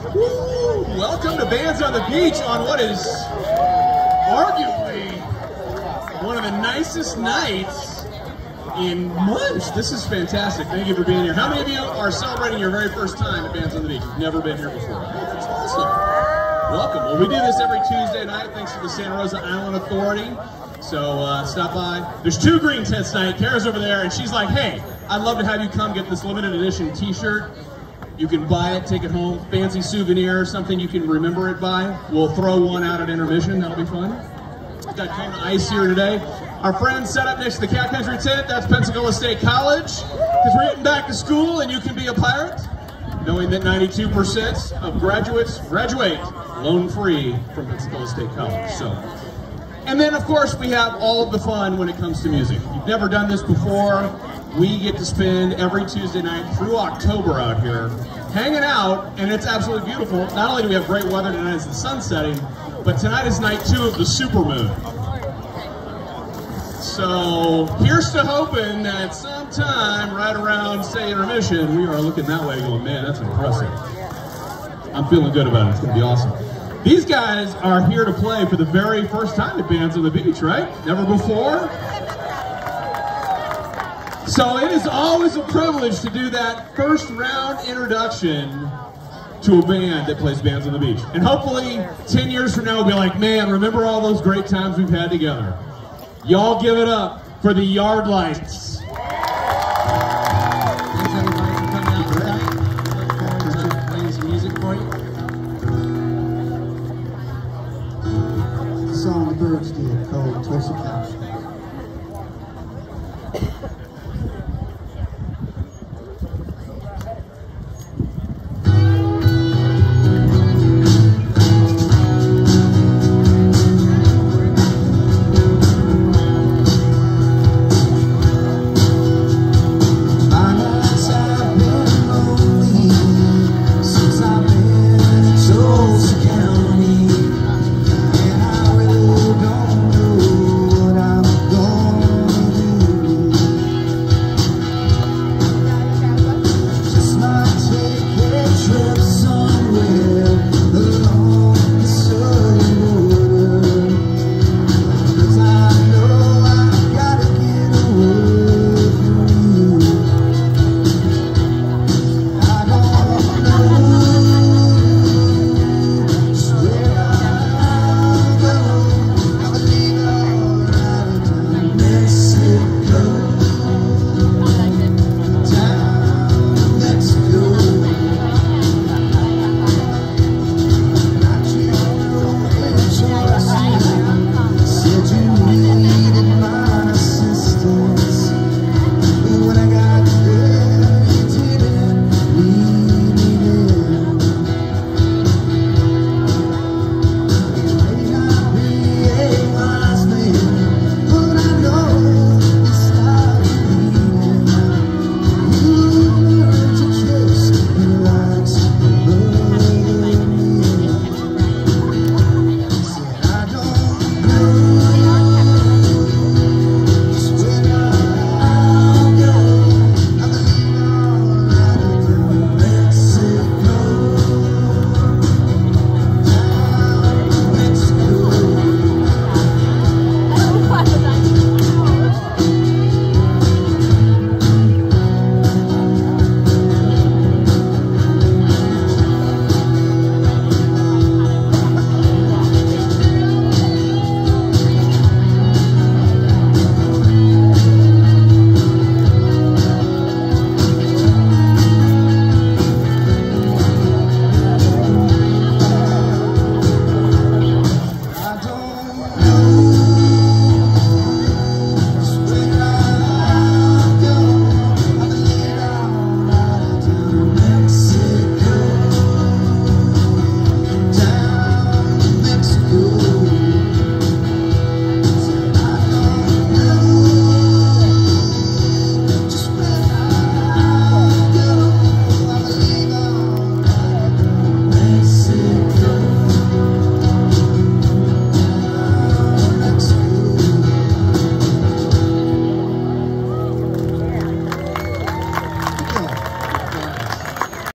Woo! Welcome to Bands on the Beach on what is arguably one of the nicest nights in months. This is fantastic. Thank you for being here. How many of you are celebrating your very first time at Bands on the Beach? You've never been here before. That's awesome. Welcome. Well, we do this every Tuesday night thanks to the Santa Rosa Island Authority. So stop by. There's 2 green tents tonight. Kara's over there, and she's like, hey, I'd love to have you come get this limited edition t-shirt. You can buy it, take it home, fancy souvenir, something you can remember it by. We'll throw one out at intermission, that'll be fun. We've got Kona Ice here today. Our friends set up next to the Cat Country tent, that's Pensacola State College. Because we're getting back to school and you can be a pirate. Knowing that 92% of graduates graduate loan-free from Pensacola State College. And then, of course, we have all of the fun when it comes to music. If you've never done this before, we get to spend every Tuesday night through October out here hanging out, and it's absolutely beautiful. Not only do we have great weather tonight as the sun's setting, but tonight is night 2 of the supermoon. So here's to hoping that sometime right around, say, intermission, we are looking that way going, man, that's impressive. I'm feeling good about it. It's going to be awesome. These guys are here to play for the very first time at Bands on the Beach, right? Never before? So it is always a privilege to do that first round introduction to a band that plays Bands on the Beach. And hopefully 10 years from now we'll be like, man, remember all those great times we've had together. Y'all give it up for the Yard Lights. Thanks everybody for coming out tonight. Look forward to playing some music for you. The song the Birds did called Tulsa County.